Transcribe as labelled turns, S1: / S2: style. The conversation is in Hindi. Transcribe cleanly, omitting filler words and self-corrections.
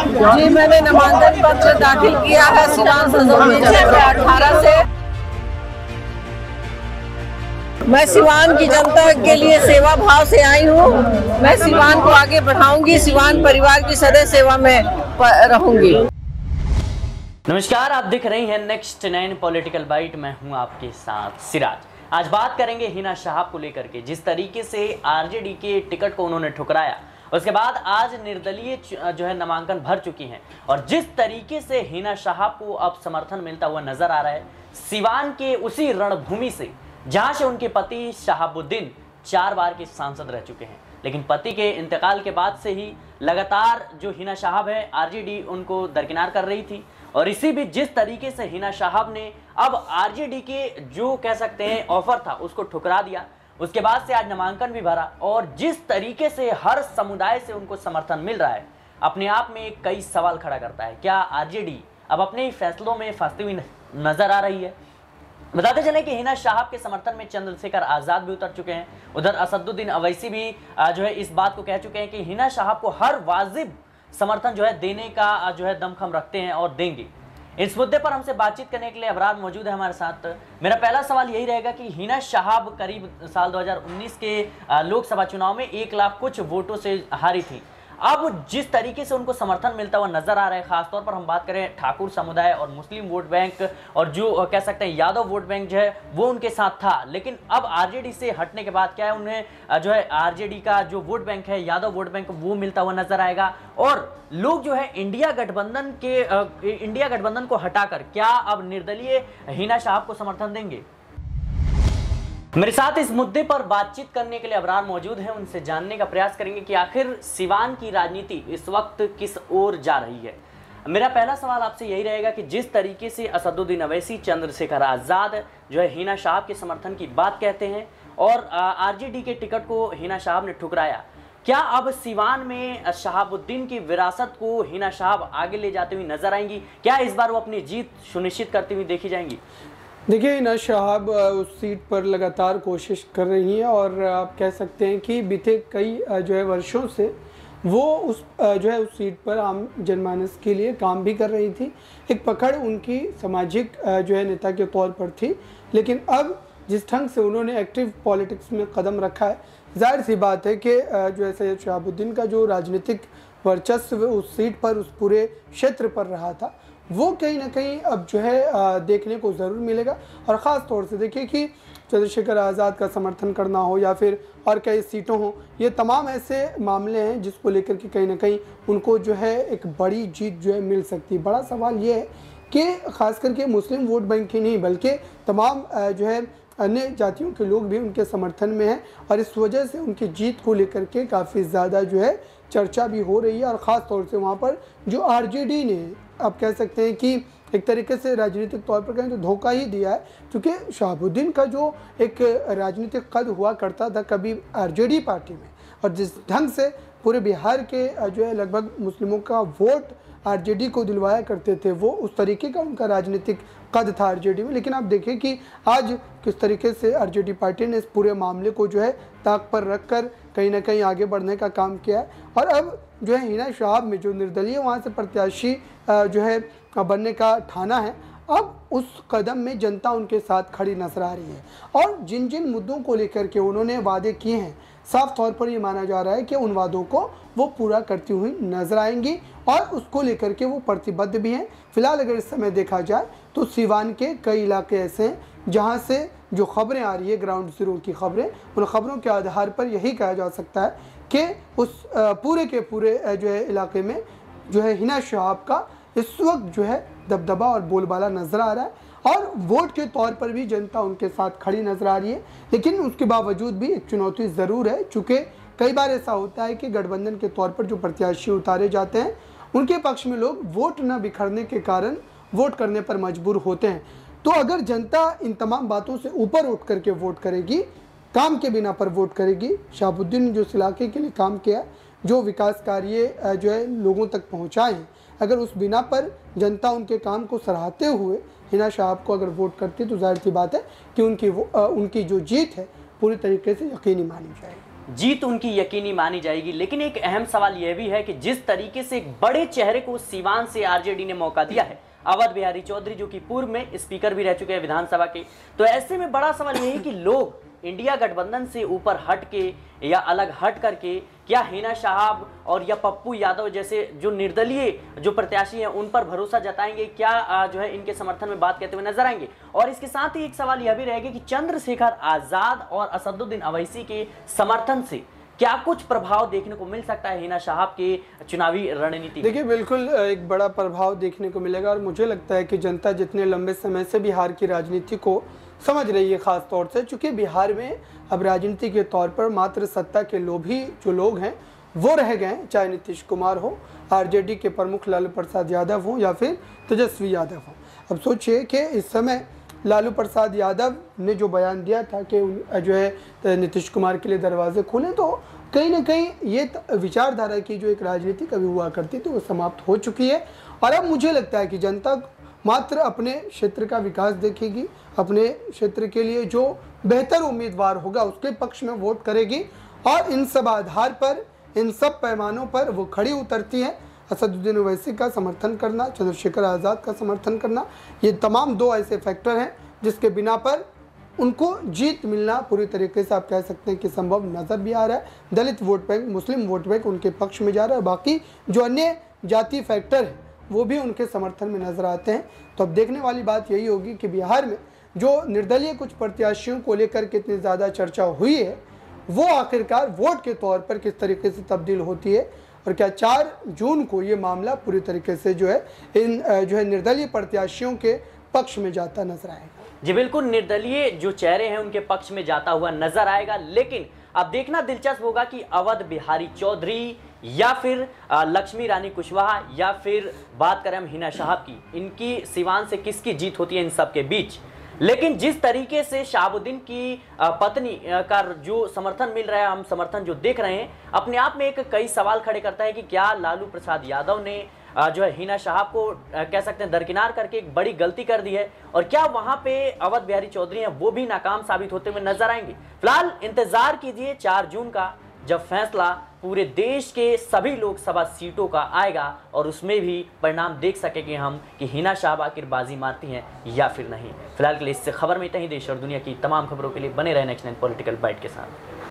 S1: जी, मैंने नामांकन पत्र दाखिल किया है सिवान संसदीय क्षेत्र 18 से। मैं सिवान की जनता के लिए सेवा भाव से आई हूँ। मैं सिवान को आगे बढ़ाऊंगी, सिवान परिवार की सदैव सेवा में रहूंगी।
S2: नमस्कार, आप देख रही हैं नेक्स्ट 9 पॉलिटिकल बाइट। मैं हूं आपके साथ सिराज। आज बात करेंगे हिना शहाब को लेकर के। जिस तरीके से आरजेडी के टिकट को उन्होंने ठुकराया, उसके बाद आज निर्दलीय जो है नामांकन भर चुकी हैं, और जिस तरीके से हिना शहाब को अब समर्थन मिलता हुआ नजर आ रहा है सिवान के उसी रणभूमि से जहां से उनके पति शहाबुद्दीन 4 बार के सांसद रह चुके हैं। लेकिन पति के इंतकाल के बाद से ही लगातार जो हिना शहाब है, आरजेडी उनको दरकिनार कर रही थी। और इसी बीच जिस तरीके से हिना शहाब ने अब आरजेडी के जो कह सकते हैं ऑफर था उसको ठुकरा दिया, उसके बाद से आज नामांकन भी भरा, और जिस तरीके से हर समुदाय से उनको समर्थन मिल रहा है, अपने आप में कई सवाल खड़ा करता है। क्या आरजेडी अब अपने ही फैसलों में फंसती हुई नजर आ रही है? बताते चलें कि हिना शहाब के समर्थन में चंद्रशेखर आजाद भी उतर चुके हैं। उधर असदुद्दीन अवैसी भी जो है इस बात को कह चुके हैं कि हिना शहाब को हर वाजिब समर्थन जो है देने का जो है दमखम रखते हैं और देंगे। इस मुद्दे पर हमसे बातचीत करने के लिए अबरार मौजूद है हमारे साथ। मेरा पहला सवाल यही रहेगा कि हिना शहाब करीब साल 2019 के लोकसभा चुनाव में 1 लाख कुछ वोटों से हारी थी। अब जिस तरीके से उनको समर्थन मिलता हुआ नजर आ रहा है, खासतौर पर हम बात करें ठाकुर समुदाय और मुस्लिम वोट बैंक, और जो कह सकते हैं यादव वोट बैंक जो है वो उनके साथ था। लेकिन अब आरजेडी से हटने के बाद क्या है, उन्हें जो है आरजेडी का जो वोट बैंक है, यादव वोट बैंक, वो मिलता हुआ नजर आएगा। और लोग जो है इंडिया गठबंधन को हटाकर क्या अब निर्दलीय हिना शहाब को समर्थन देंगे? मेरे साथ इस मुद्दे पर बातचीत करने के लिए अबरार मौजूद हैं। उनसे जानने का प्रयास करेंगे कि आखिर सिवान की राजनीति इस वक्त किस ओर जा रही है। मेरा पहला सवाल आपसे यही रहेगा कि जिस तरीके से असदुद्दीन अवैसी, चंद्रशेखर आजाद जो है हिना शहाब के समर्थन की बात कहते हैं, और आरजेडी के टिकट को हिना शहाब ने ठुकराया, क्या अब सिवान में शहाबुद्दीन की विरासत को हिना शहाब आगे ले जाते हुए नजर आएंगी? क्या इस बार वो अपनी जीत सुनिश्चित करती हुई देखी जाएंगी?
S3: देखिए, हिना शहाब उस सीट पर लगातार कोशिश कर रही हैं, और आप कह सकते हैं कि बीते कई जो है वर्षों से वो उस जो है उस सीट पर आम जनमानस के लिए काम भी कर रही थी। एक पकड़ उनकी सामाजिक जो है नेता के तौर पर थी। लेकिन अब जिस ढंग से उन्होंने एक्टिव पॉलिटिक्स में कदम रखा है, जाहिर सी बात है कि जो है सैयद शहाबुद्दीन का जो राजनीतिक वर्चस्व उस सीट पर, उस पूरे क्षेत्र पर रहा था, वो कहीं ना कहीं अब जो है देखने को ज़रूर मिलेगा। और ख़ास तौर से देखिए कि चंद्रशेखर आज़ाद का समर्थन करना हो या फिर और कई सीटों हो, ये तमाम ऐसे मामले हैं जिसको लेकर के कहीं ना कहीं उनको जो है एक बड़ी जीत जो है मिल सकती है। बड़ा सवाल ये है कि ख़ास करके मुस्लिम वोट बैंक ही नहीं, बल्कि तमाम जो है अन्य जातियों के लोग भी उनके समर्थन में हैं, और इस वजह से उनकी जीत को लेकर के काफ़ी ज़्यादा जो है चर्चा भी हो रही है। और ख़ास तौर से वहाँ पर जो आरजेडी ने, आप कह सकते हैं कि एक तरीके से राजनीतिक तौर पर कहें तो धोखा ही दिया है, क्योंकि शहाबुद्दीन का जो एक राजनीतिक कद हुआ करता था कभी आरजेडी पार्टी में, और जिस ढंग से पूरे बिहार के जो है लगभग मुस्लिमों का वोट आरजेडी को दिलवाया करते थे, वो उस तरीके का उनका राजनीतिक कद था आरजेडी में। लेकिन आप देखिए कि आज किस तरीके से आरजेडी पार्टी ने इस पूरे मामले को जो है ताक पर रखकर कहीं ना कहीं आगे बढ़ने का काम किया है। और अब जो है हिना शहाब में जो निर्दलीय वहाँ से प्रत्याशी जो है बनने का ठाना है, अब उस कदम में जनता उनके साथ खड़ी नजर आ रही है। और जिन जिन मुद्दों को लेकर के उन्होंने वादे किए हैं, साफ तौर पर ये माना जा रहा है कि उन वादों को वो पूरा करती हुई नजर आएंगी, और उसको लेकर के वो प्रतिबद्ध भी हैं। फिलहाल अगर इस समय देखा जाए तो सिवान के कई इलाके ऐसे हैं जहाँ से जो खबरें आ रही है, ग्राउंड ज़ीरो की खबरें, उन खबरों के आधार पर यही कहा जा सकता है कि उस पूरे के पूरे जो है इलाके में जो है हिना शहाब का इस वक्त जो है दबदबा और बोलबाला नज़र आ रहा है, और वोट के तौर पर भी जनता उनके साथ खड़ी नजर आ रही है। लेकिन उसके बावजूद भी एक चुनौती ज़रूर है, चूँकि कई बार ऐसा होता है कि गठबंधन के तौर पर जो प्रत्याशी उतारे जाते हैं, उनके पक्ष में लोग वोट न बिखरने के कारण वोट करने पर मजबूर होते हैं। तो अगर जनता इन तमाम बातों से ऊपर उठ करके वोट करेगी, काम के बिना पर वोट करेगी, शहाबुद्दीन ने जो इस इलाके के लिए काम किया, जो विकास कार्य जो है लोगों तक पहुंचाए हैं, अगर उस बिना पर जनता उनके काम को सराहते हुए हिना शहाब को अगर वोट करती है, तो जाहिर सी बात है कि उनकी जो जीत है पूरी तरीके से यकीनी मानी जाएगी।
S2: जीत उनकी यकीनी मानी जाएगी। लेकिन एक अहम सवाल यह भी है कि जिस तरीके से एक बड़े चेहरे को सीवान से आरजेडी ने मौका दिया है, अवध बिहारी चौधरी, जो कि पूर्व में स्पीकर भी रह चुके हैं विधानसभा के, तो ऐसे में बड़ा सवाल यह है कि लोग इंडिया गठबंधन से ऊपर हट के या अलग हट करके क्या हिना साहब और या पप्पू यादव जैसे जो निर्दलीय जो प्रत्याशी हैं उन पर भरोसा जताएंगे, क्या जो है इनके समर्थन में बात कहते हुए नजर आएंगे। और इसके साथ ही एक सवाल यह भी रहेगा कि चंद्रशेखर आजाद और असदुद्दीन अवैसी के समर्थन से क्या कुछ प्रभाव देखने को मिल सकता है हिना साहब के चुनावी रणनीति?
S3: देखिए, बिल्कुल एक बड़ा प्रभाव देखने को मिलेगा और मुझे लगता है कि जनता जितने लंबे समय से बिहार की राजनीति को समझ रही है, खास तौर से चूंकि बिहार में अब राजनीति के तौर पर मात्र सत्ता के लोभी जो लोग हैं वो रह गए, चाहे नीतीश कुमार हो, आरजेडी के प्रमुख लालू प्रसाद यादव हो या फिर तेजस्वी यादव हो। अब सोचिए कि इस समय लालू प्रसाद यादव ने जो बयान दिया था कि जो है नीतीश कुमार के लिए दरवाजे खोलें, तो कहीं ना कहीं ये विचारधारा की जो एक राजनीति कभी हुआ करती थी वो समाप्त हो चुकी है। और अब मुझे लगता है कि जनता मात्र अपने क्षेत्र का विकास देखेगी, अपने क्षेत्र के लिए जो बेहतर उम्मीदवार होगा उसके पक्ष में वोट करेगी और इन सब आधार पर, इन सब पैमानों पर वो खड़ी उतरती है। असदुद्दीन ओवैसी का समर्थन करना, चंद्रशेखर आज़ाद का समर्थन करना, ये तमाम दो ऐसे फैक्टर हैं जिसके बिना पर उनको जीत मिलना पूरी तरीके से आप कह सकते हैं कि संभव नज़र भी आ रहा है। दलित वोट बैंक, मुस्लिम वोट बैंक उनके पक्ष में जा रहा है, बाकी जो अन्य जाति फैक्टर हैं वो भी उनके समर्थन में नजर आते हैं। तो अब देखने वाली बात यही होगी कि बिहार में जो निर्दलीय कुछ प्रत्याशियों को लेकर कितनी ज़्यादा चर्चा हुई है वो आखिरकार वोट के तौर पर किस तरीके से तब्दील होती है और क्या 4 जून को ये मामला पूरी तरीके से जो है इन जो है निर्दलीय प्रत्याशियों के पक्ष में जाता नजर आएगा।
S2: जी बिल्कुल, निर्दलीय जो चेहरे हैं उनके पक्ष में जाता हुआ नजर आएगा। लेकिन अब देखना दिलचस्प होगा कि अवध बिहारी चौधरी या फिर लक्ष्मी रानी कुशवाहा या फिर बात करें हम हिना साहब की, इनकी सिवान से किसकी जीत होती है इन सब के बीच। लेकिन जिस तरीके से शहाबुद्दीन की पत्नी का जो समर्थन मिल रहा है, हम समर्थन जो देख रहे हैं, अपने आप में एक कई सवाल खड़े करता है कि क्या लालू प्रसाद यादव ने जो है हिना साहब को कह सकते हैं दरकिनार करके एक बड़ी गलती कर दी है और क्या वहां पे अवध बिहारी चौधरी हैं वो भी नाकाम साबित होते हुए नजर आएंगे। फिलहाल इंतजार कीजिए 4 जून का, जब फैसला पूरे देश के सभी लोकसभा सीटों का आएगा और उसमें भी परिणाम देख सकेंगे हम कि हिना साहब आखिर बाजी मारती हैं या फिर नहीं। फिलहाल के लिए इससे खबर में इतना ही। देश और दुनिया की तमाम खबरों के लिए बने रहे नेक्स्ट 9 पॉलिटिकल बाइट के साथ।